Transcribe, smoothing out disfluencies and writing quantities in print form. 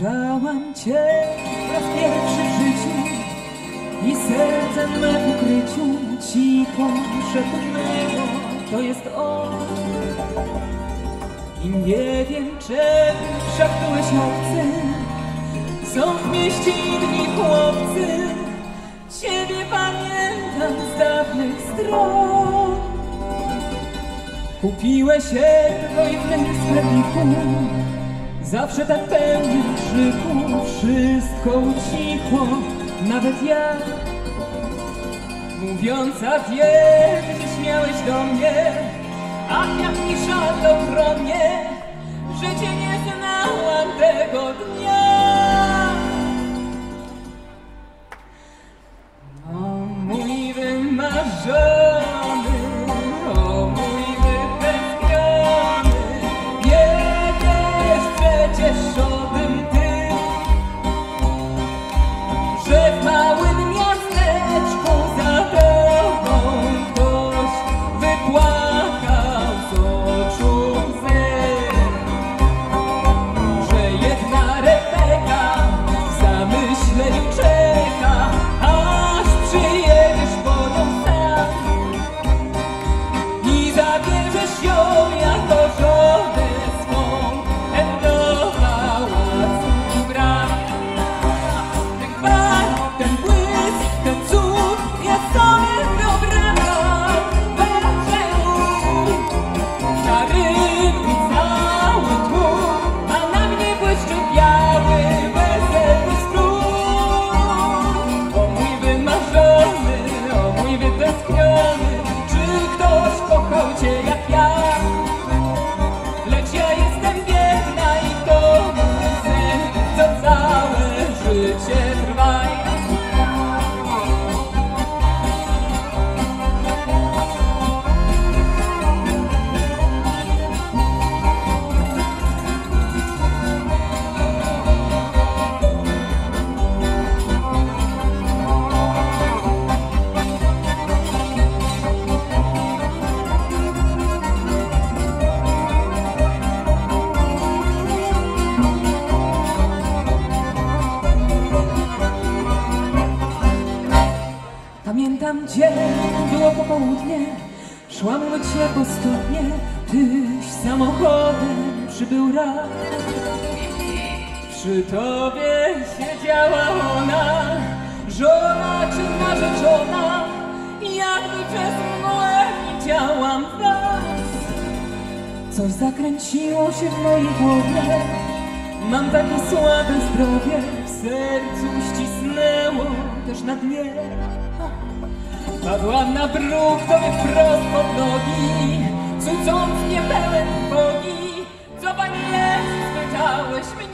Ujrzałam Cię po raz pierwszy w życiu i serce me w ukryciu cicho szepnęło, to jest on. I nie wiem, czemu szepnąłeś obcy, są w mieście inni chłopcy. Ciebie pamiętam z dawnych stron. Kupiłeś jedno i w tym sklepiku, zawsze tak pełny krzyku, wszystko ucichło, nawet ja. Mówiąc, a wiem, że śmiałeś do mnie, ach, jak mi żal ogromnie, że cię nie znałam tego dnia. O mój wymarzony, o mój wytęskniony, nie wiesz przecież o tym ty, że w małym miasteczku za tobą ktoś wypłakał z oczu łzy, że jedna Rebeka w zamyśleniu czeka, aż przyjedziesz po nią sam i zabierzesz ją jako żonę swą do pałacu bram. Ten gwar, ten błysk, ten cud, ja sobie wyobrażam we mój. Na rynku cały tłum, a na mnie błyszczy biały, weselny strój. O mój wymarzony, o mój wytęskniony, czy ktoś kochał cię jak ja? Lecz ja jestem biedna i to mój sen, co całe życie trwa. Pamiętam dzień, było popołudnie, szłam do ciebie po studnie, tyś samochodem przybył raz. Przy tobie siedziała ona, żona czy narzeczona, jakby przez mgłę widziałam was. Coś zakręciło się w mojej głowie, mam takie słabe zdrowie, w sercu ścisnęło też na dnie. Padłam na bruk tobie wprost pod nogi, cucąc mnie pełen bogi. Co pani jest? Spytałeś mnie.